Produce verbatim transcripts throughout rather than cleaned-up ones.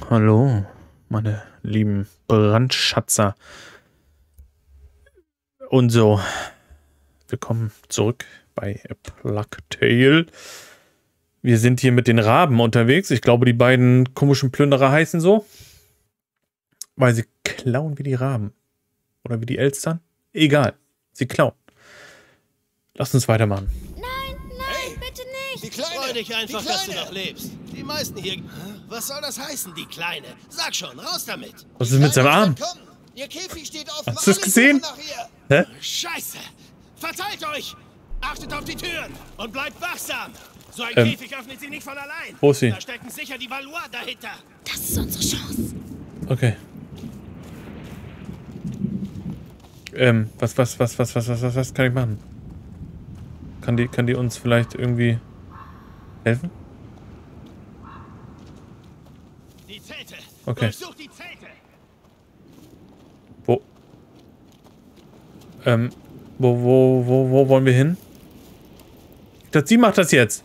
hallo, meine lieben Brandschatzer. Und so, willkommen zurück bei A Plague Tale. Wir sind hier mit den Raben unterwegs. Ich glaube, die beiden komischen Plünderer heißen so, weil sie klauen wie die Raben. Oder wie die Elstern. Egal, sie klauen. Lasst uns weitermachen. Nein, nein, hey, bitte nicht. Die Kleine, freu dich einfach, dass du noch lebst. Die meisten hier... Was soll das heißen, die Kleine? Sag schon, raus damit. Was ist mit seinem Arm? Ihr Käfig steht auf. Hast du es gesehen? Hä? Scheiße. Verteilt euch. Achtet auf die Türen und bleibt wachsam. So ein ähm, Käfig öffnet sie nicht von allein. Wo ist sie? Da stecken sicher die Valois dahinter. Das ist unsere Chance. Okay. Ähm, was, was, was, was, was, was, was, was kann ich machen? Kann die, kann die uns vielleicht irgendwie helfen? Die Zelte. Okay. Durchsucht die Zelte. Wo? Ähm, wo, wo, wo, wo wollen wir hin? Ich dachte, sie macht das jetzt.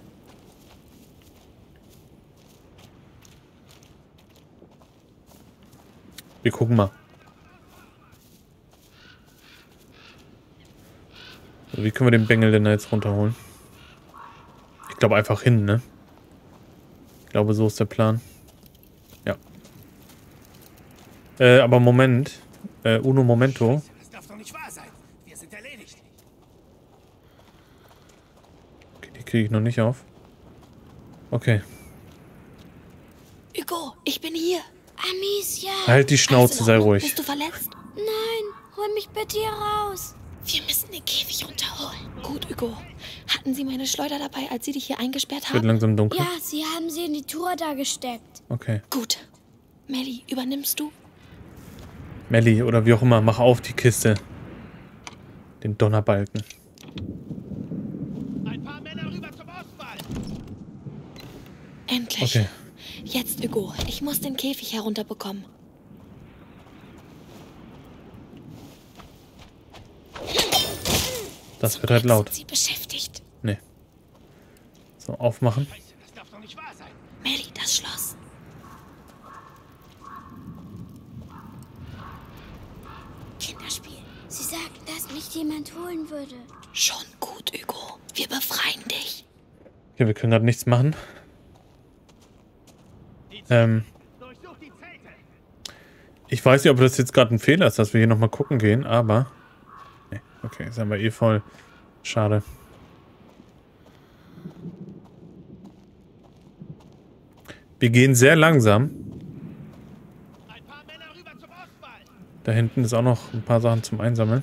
Wir gucken mal. Wie können wir den Bengel denn da jetzt runterholen? Ich glaube einfach hin, ne? Ich glaube, so ist der Plan. Ja. Äh, aber Moment. Äh, uno momento. Das darf doch nicht wahr sein. Wir sind erledigt. Okay, die kriege ich noch nicht auf. Okay. Hugo, ich bin hier. Amicia. Halt die Schnauze, sei ruhig. Bist du verletzt? Nein, hol mich bitte hier raus. Wir müssen den Käfig runterholen. Gut, Hugo. Hatten Sie meine Schleuder dabei, als Sie dich hier eingesperrt haben? Wird langsam dunkel. Ja, Sie haben sie in die Truhe da gesteckt. Okay. Gut. Melly, übernimmst du? Melly oder wie auch immer, mach auf die Kiste. Den Donnerbalken. Ein paar Männer rüber zum Ostwall. Endlich. Okay. Jetzt, Hugo. Ich muss den Käfig herunterbekommen. Das wird halt laut. Sind Sie beschäftigt? Nee. So, aufmachen. Das darf doch nicht wahr sein. Melly, das Schloss. Kinderspiel. Sie sagten, dass mich jemand holen würde. Schon gut, Hugo. Wir befreien dich. Okay, wir können gerade nichts machen. Ähm. Ich weiß nicht, ob das jetzt gerade ein Fehler ist, dass wir hier nochmal gucken gehen, aber... Nee, okay, jetzt haben wir eh voll. Schade. Wir gehen sehr langsam. Da hinten ist auch noch ein paar Sachen zum Einsammeln.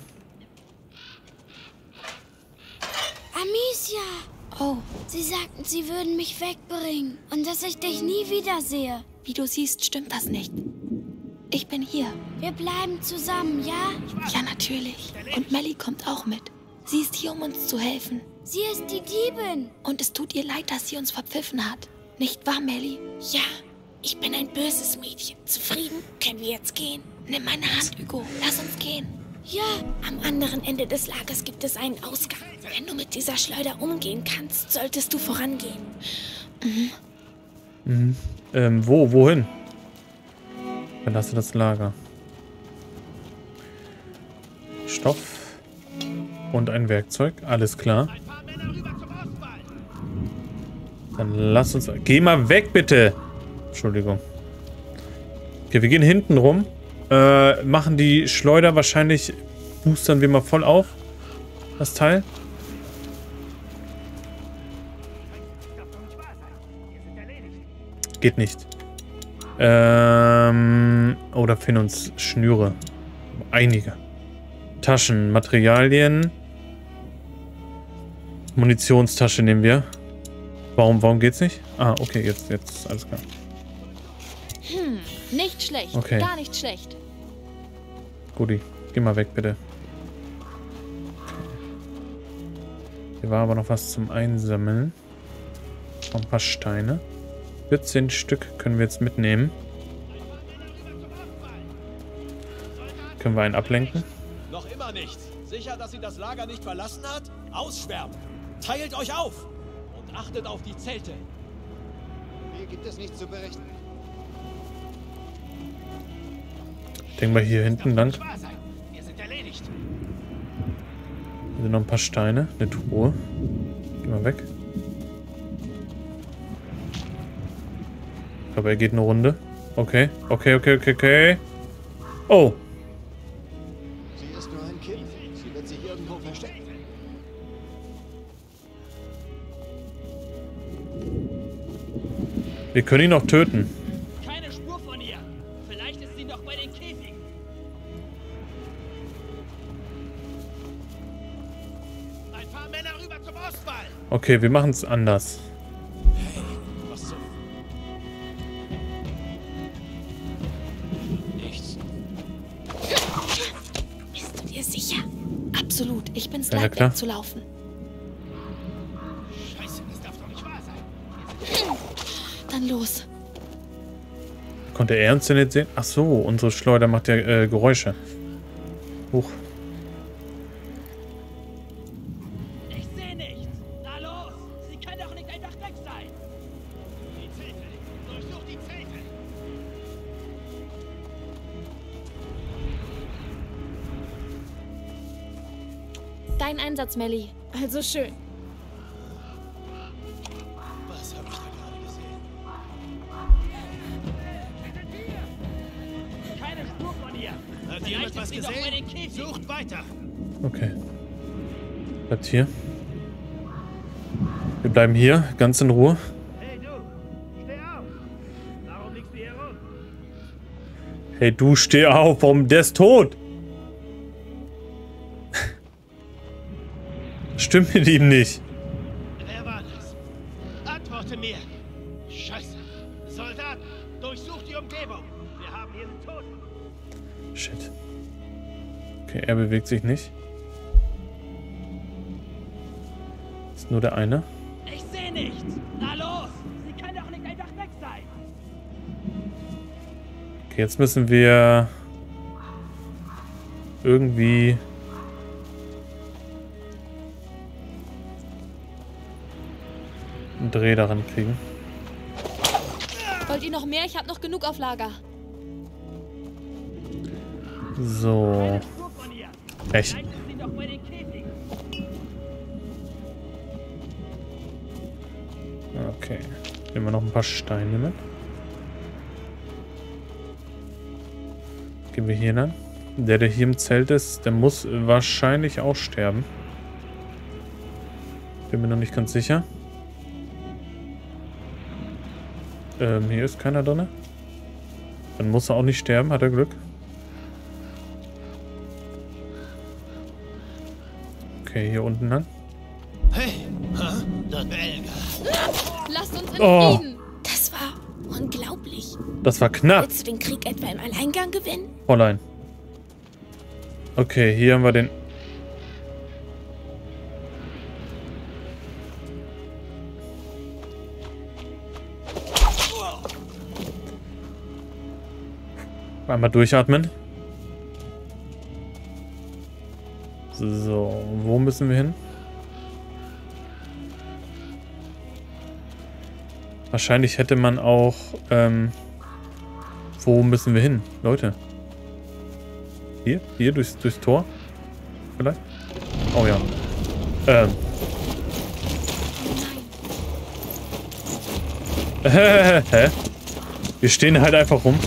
Amicia! Oh, sie sagten, sie würden mich wegbringen und dass ich dich nie wiedersehe. Wie du siehst, stimmt das nicht. Ich bin hier. Wir bleiben zusammen, ja? Ja, natürlich. Und Melly kommt auch mit. Sie ist hier, um uns zu helfen. Sie ist die Diebin. Und es tut ihr leid, dass sie uns verpfiffen hat. Nicht wahr, Melly? Ja, ich bin ein böses Mädchen. Zufrieden? Können wir jetzt gehen? Nimm meine Hand, Hugo. Lass uns gehen. Ja, am anderen Ende des Lagers gibt es einen Ausgang. Wenn du mit dieser Schleuder umgehen kannst, solltest du vorangehen. Mhm. Mhm. Ähm, wo? Wohin? Verlasse das Lager. Stoff und ein Werkzeug. Alles klar. Dann lass uns... Geh mal weg, bitte! Entschuldigung. Okay, wir gehen hinten rum. Äh, machen die Schleuder wahrscheinlich... Boostern wir mal voll auf. Das Teil. Geht nicht. Ähm... Oh, da fehlen uns Schnüre. Einige. Taschen, Materialien. Munitionstasche nehmen wir. Warum, warum geht's nicht? Ah, okay, jetzt, jetzt, alles klar. Hm, nicht schlecht. Okay. Gar nicht schlecht. Guti, geh mal weg, bitte. Hier war aber noch was zum Einsammeln. Noch ein paar Steine. vierzehn Stück können wir jetzt mitnehmen. Können wir einen ablenken? Noch immer nichts. Sicher, dass sie das Lager nicht verlassen hat? Ausschwärmen. Teilt euch auf. Und achtet auf die Zelte. Hier gibt es nichts zu berichten. Ich denke mal hier hinten lang. Wir sind erledigt. Hier sind noch ein paar Steine. Eine Truhe. Geh mal weg. Ich glaube, er geht eine Runde. Okay. Okay, okay, okay, okay. Oh. Sie ist nur ein Kind. Sie wird sich irgendwo verstecken. Wir können ihn noch töten. Keine Spur von ihr. Vielleicht ist sie noch bei den Käfigen. Ein paar Männer rüber zum Ostwall. Okay, wir machen es anders. Was zum... Nichts. Bist du dir sicher? Absolut. Ich bin's Ja, na leid, klar. wegzulaufen. Scheiße, das darf doch nicht wahr sein. Dann los. Konnte er uns denn jetzt sehen? Ach so, unsere Schleuder macht ja äh, Geräusche. Huch. Ich sehe nichts. Na los. Sie kann doch nicht einfach weg sein. Die Zelte. Durchsucht die Zelte. Dein Einsatz, Melly. Also schön. Was habe ich da gerade gesehen? Keine Spur von ihr. Hat jemand was ist sie doch bei den gesehen? Käfigen. Sucht weiter. Okay. Bleibt hier. Wir bleiben hier, ganz in Ruhe. Hey du, steh auf. Warum liegst du hier rum? Hey, du steh auf, warum der ist tot? Stimmt mit ihm nicht. Wer war das? Antworte mir. Scheiße. Soldaten, durchsucht die Umgebung. Wir haben hier einen Toten. Shit. Okay, er bewegt sich nicht. Ist nur der eine. Ich sehe nichts. Na los. Sie kann doch nicht einfach weg sein. Okay, jetzt müssen wir irgendwie einen Dreh daran kriegen. Wollt ihr noch mehr? Ich habe noch genug auf Lager. So. Spur von ihr. Echt. Vielleicht ist sie doch bei den Käfigen. Okay. Nehmen wir noch ein paar Steine mit. Gehen wir hier lang. Der, der hier im Zelt ist, der muss wahrscheinlich auch sterben. Bin mir noch nicht ganz sicher. Ähm, hier ist keiner drin. Dann muss er auch nicht sterben, hat er Glück. Okay, hier unten lang. Hey, ha? Dann Belga. Lasst uns in Oh. Frieden. Das war unglaublich. Das war knapp, Willst du den Krieg etwa im Alleingang gewinnen? Fräulein. Okay, hier haben wir den... Einmal durchatmen. So, wo müssen wir hin? Wahrscheinlich hätte man auch... Ähm, wo müssen wir hin, Leute? Hier? Hier, durchs, durchs Tor? Vielleicht? Oh ja. Ähm. Hä? Wir stehen halt einfach rum.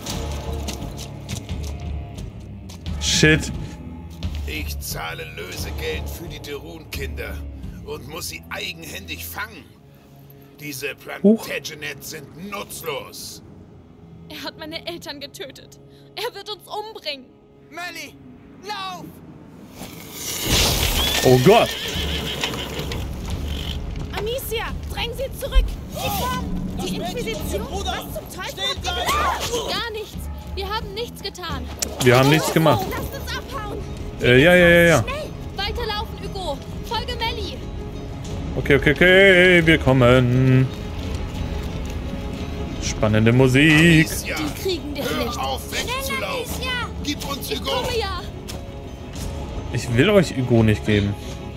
Shit. Ich zahle Lösegeld für die Derun-Kinder und muss sie eigenhändig fangen. Diese Plantagenets sind nutzlos. Er hat meine Eltern getötet. Er wird uns umbringen. Melly, lauf! Oh Gott. Amicia, dräng sie zurück. Sie kommen. Die Inquisition? Was zum Teufel? Gar nichts. Wir haben nichts getan. Wir haben nichts gemacht. Lasst uns abhauen. Äh, ja, ja, ja, ja. Schnell. Weiterlaufen, Hugo. Folge Melly. Okay, okay, okay. Wir kommen. Spannende Musik. Amicia, Die kriegen dich hör nicht. auf wegzulaufen. Gib uns Ich Hugo. komme ja. Ich will euch Hugo nicht geben.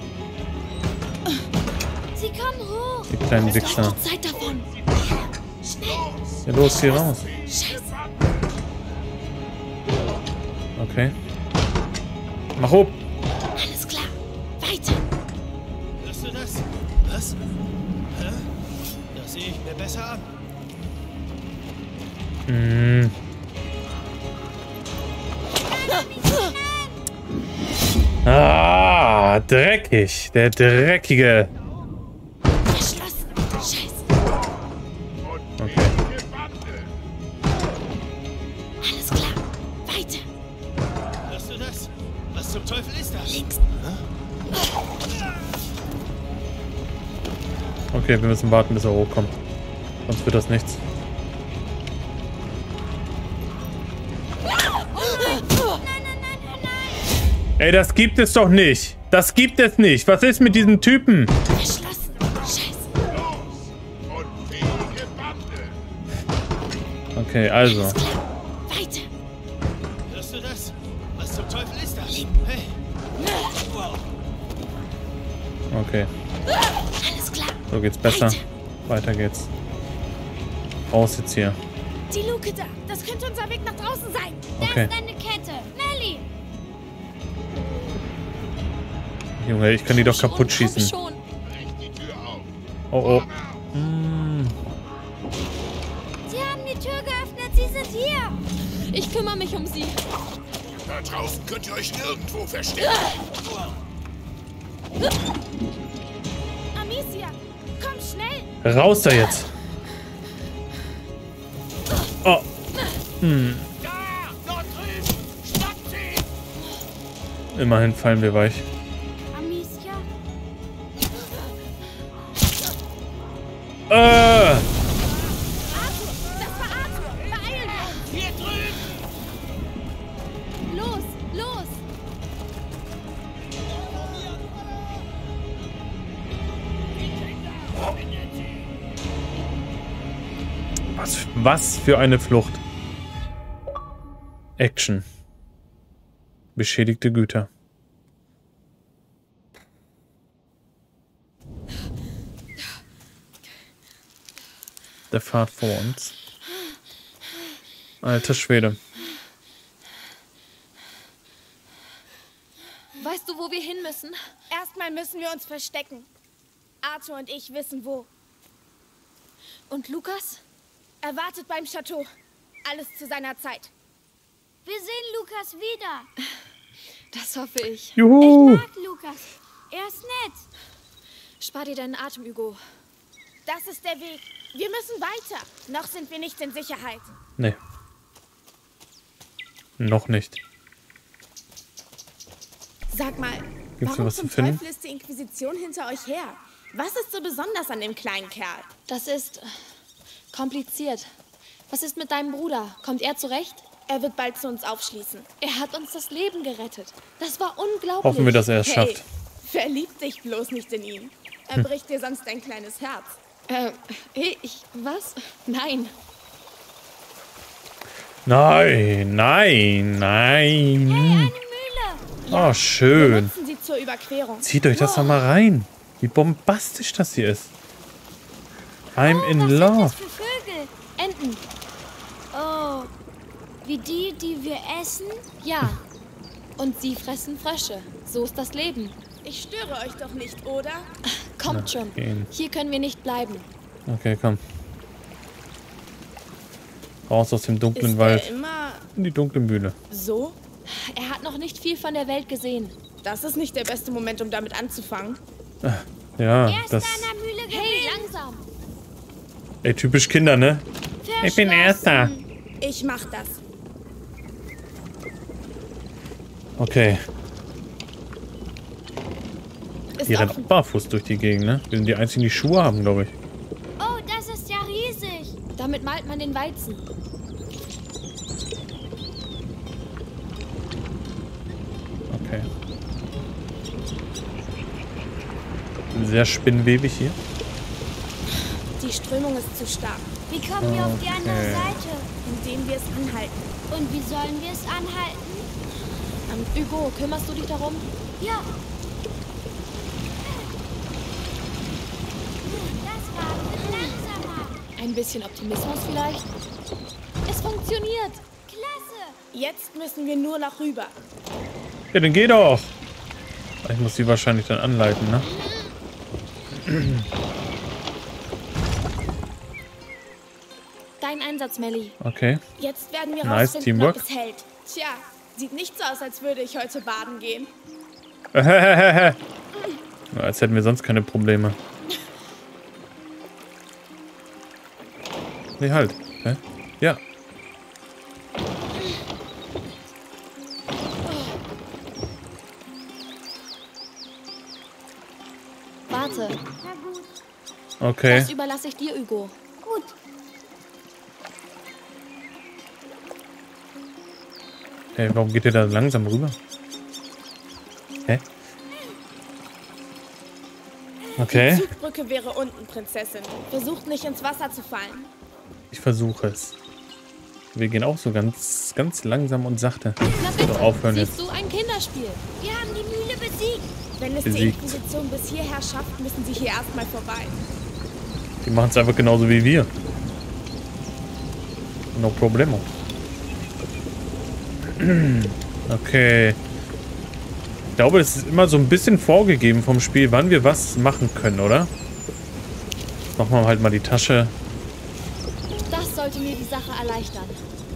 Sie kommen hoch. Die kleinen Es läuft Wichser. die Zeit davon. Schnell. Ja, los, hier raus. Scheiße. Okay. Mach hoch. Alles klar. Weiter. Hörst du das? Was? Hä? Das sehe ich mir besser an. Hm. Ah, dreckig. Der Dreckige. Verschlossen. Scheiße. Okay. Alles klar. Weiter. Hörst du das? Was zum Teufel ist das? Links. Okay, wir müssen warten, bis er hochkommt. Sonst wird das nichts. Ey, das gibt es doch nicht. Das gibt es nicht. Was ist mit diesem Typen? Verschlossen. Scheiße. Okay, also. Alles klar. Weiter. Hörst du das? Was zum Teufel ist das? Hey. Okay. Alles klar. So geht's besser. Weiter. Weiter geht's. Raus jetzt hier. Die Luke da. Das könnte unser Weg nach draußen sein. Okay. Da ist eine Kette. Melly. Junge, ich kann die doch kaputt Schon, schießen. komm schon. Oh, oh. Hm. Sie haben die Tür geöffnet. Sie sind hier. Ich kümmere mich um sie. Da draußen könnt ihr euch nirgendwo verstecken. Amicia, komm schnell. Raus da jetzt. Oh. Hm. Da! Dort drüben! Schnappt sie! Immerhin fallen wir weich. Amicia? Äh. Arthur! Das war Arthur! Beeilen wir uns! Hier drüben! Los, los! Was, was für eine Flucht. Action. Beschädigte Güter. Der Pfad vor uns. Alter Schwede. Weißt du, wo wir hin müssen? Erstmal müssen wir uns verstecken. Arthur und ich wissen wo. Und Lukas? Er wartet beim Chateau. Alles zu seiner Zeit. Wir sehen Lukas wieder. Das hoffe ich. Juhu! Ich mag Lukas. Er ist nett. Spar dir deinen Atem, Hugo. Das ist der Weg. Wir müssen weiter. Noch sind wir nicht in Sicherheit. Nee. Noch nicht. Sag mal, Gibt's hier warum was zu zum finden? Teufel ist die Inquisition hinter euch her? Was ist so besonders an dem kleinen Kerl? Das ist äh, kompliziert. Was ist mit deinem Bruder? Kommt er zurecht? Er wird bald zu uns aufschließen. Er hat uns das Leben gerettet. Das war unglaublich. Hoffen wir, dass er es Hey, schafft. verlieb dich bloß nicht in ihn. Er bricht dir sonst dein kleines Herz. Äh, ich, was? Nein. Nein, nein, nein. Mühle. Oh, Wir schön. nutzen sie zur Überquerung. Zieht euch das doch mal rein. Wie bombastisch das hier ist. I'm in Was love. sind das für Vögel? Enten. Oh, wie die, die wir essen? Ja. Und sie fressen Frösche. So ist das Leben. Ich störe euch doch nicht, oder? Kommt schon. gehen. Hier können wir nicht bleiben. Okay, komm. Raus aus dem dunklen Ist Wald. er immer In die dunkle Mühle. so? Er hat noch nicht viel von der Welt gesehen. Das ist nicht der beste Moment, um damit anzufangen. Ja, Er ist das... an der Mühle gewesen. Hey, langsam. Ey, typisch Kinder, ne? Ich bin Erster. Ich mach das. Okay. Ist Die rennt offen. barfuß durch die Gegend, ne? Wir sind die einzigen, die Schuhe haben, glaube ich. Oh, das ist ja riesig. Damit malt man den Weizen. Okay. Sehr spinnwebig hier. Die Strömung ist zu stark, Wie kommen wir auf die andere Okay. Seite? indem wir es anhalten. Und wie sollen wir es anhalten? Ähm, Hugo, kümmerst du dich darum? Ja. Das war ein bisschen langsamer. Ein bisschen Optimismus vielleicht? Es funktioniert. Klasse. Jetzt müssen wir nur noch rüber. Ja, dann geh doch. Ich muss sie wahrscheinlich dann anleiten, ne? Dein Einsatz, Melly. Okay. Jetzt werden wir Nice, rausfinden, Teamwork. ob es hält. Tja, sieht nicht so aus, als würde ich heute baden gehen. Ja, als hätten wir sonst keine Probleme. Nee, halt. Hä? Ja. Warte, Okay. das überlasse ich dir, Hugo. Gut. Hey, warum geht ihr da langsam rüber? Hä? Okay. Die Zugbrücke wäre unten, Prinzessin. Versucht nicht ins Wasser zu fallen. Ich versuche es. Wir gehen auch so ganz, ganz langsam und sachte. Na bitte, So, aufhören siehst jetzt. du, ein Kinderspiel. Wir haben die Mühle besiegt. Wenn es die Besiegt. Inquisition bis hierher schafft, müssen sie hier erstmal vorbei. Die machen es einfach genauso wie wir. No problemo. Okay. Ich glaube, es ist immer so ein bisschen vorgegeben vom Spiel, wann wir was machen können, oder? Machen wir halt mal die Tasche. Das sollte mir die Sache erleichtern.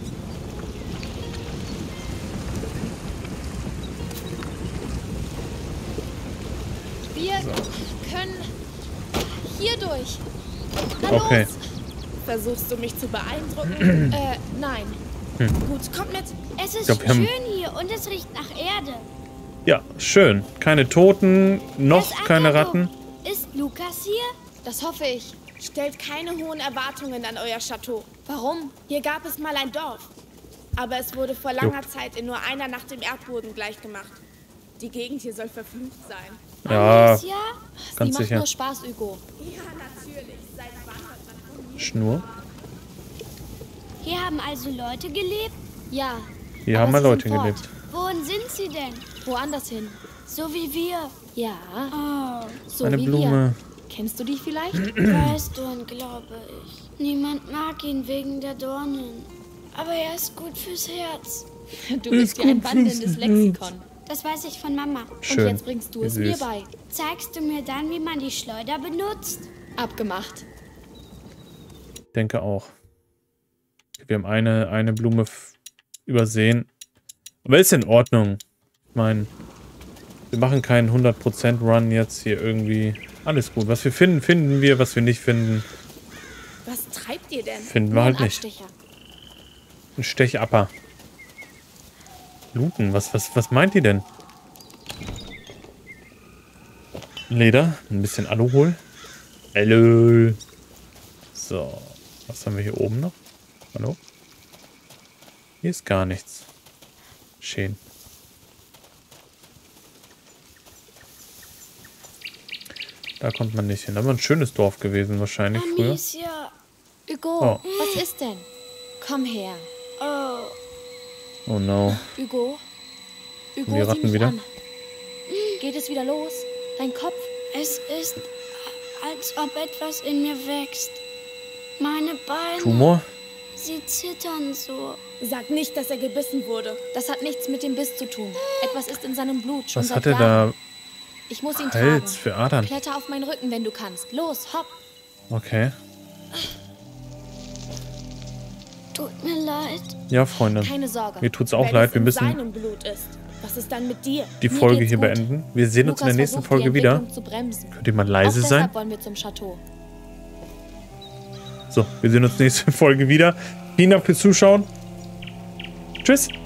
Wir können hier durch. Na Okay. los. Versuchst du mich zu beeindrucken? Äh, nein. Gut, kommt mit. Es ist glaub, wir haben- schön hier und es riecht nach Erde. Ja, schön. Keine Toten, noch Es keine Akabo. Ratten. Ist Lukas hier? Das hoffe ich. Stellt keine hohen Erwartungen an euer Chateau. Warum? Hier gab es mal ein Dorf. Aber es wurde vor langer Zeit in nur einer Nacht dem Erdboden gleichgemacht. Die Gegend hier soll verflucht sein. Ja, Amicia? ganz Die macht sicher. nur Spaß, Hugo. Ja, natürlich. Seit wann hat man von hier? Schnur. Hier haben also Leute gelebt? Ja. Hier aber haben mal sie Leute sind fort. gelebt. Wohin sind sie denn? Woanders hin. So wie wir. Ja, Oh, so Eine wie Blume. wir. Kennst du die vielleicht? Weißdorn, glaube ich. Niemand mag ihn wegen der Dornen. Aber er ist gut fürs Herz. Du bist ja ein wandelndes Lexikon. Das weiß ich von Mama. Schön. Und jetzt bringst du Wie es mir süß. bei. Zeigst du mir dann, wie man die Schleuder benutzt? Abgemacht. Denke auch. Wir haben eine, eine Blume f- übersehen. Aber ist in Ordnung. Ich meine, wir machen keinen hundert Prozent Run jetzt hier irgendwie. Alles gut. Was wir finden, finden wir. Was wir nicht finden, Was treibt ihr denn? finden wir Nur ein halt nicht. Abstecher. Ein Stechapper. Looten. Was, was, was meint ihr denn? Leder. Ein bisschen Aluhol. Hallo. So. Was haben wir hier oben noch? Hallo? Hier ist gar nichts. Schön. Da kommt man nicht hin. Aber ein schönes Dorf gewesen wahrscheinlich früher. Amicia. Hugo, Oh. was ist denn? Komm her. Oh, Oh no. Hugo. Hugo, Die sieh Ratten mich wieder? an. Geht es wieder los? Dein Kopf? es ist, als ob etwas in mir wächst. Meine Beine. Tumor? Sie zittern so. Sag nicht, dass er gebissen wurde. Das hat nichts mit dem Biss zu tun. Etwas ist in seinem Blut schon Was seit hat er Jahren. da? Ich muss ihn Hals tragen. für Adern. Kletter auf meinen Rücken, wenn du kannst. Los, hopp. Okay. Tut mir leid. Ja, Freunde. Keine Sorge. Mir tut's auch Wenn leid. es Wir in müssen seinem Blut ist. Was ist dann mit dir? die Mir Folge geht's hier gut. beenden. Wir sehen uns in der Lukas nächsten versucht, Folge die wieder. Entwicklung zu bremsen. Könnt ihr mal Auch leise deshalb sein? wollen wir zum Chateau. So, wir sehen uns nächste Folge wieder. Vielen Dank fürs Zuschauen. Tschüss.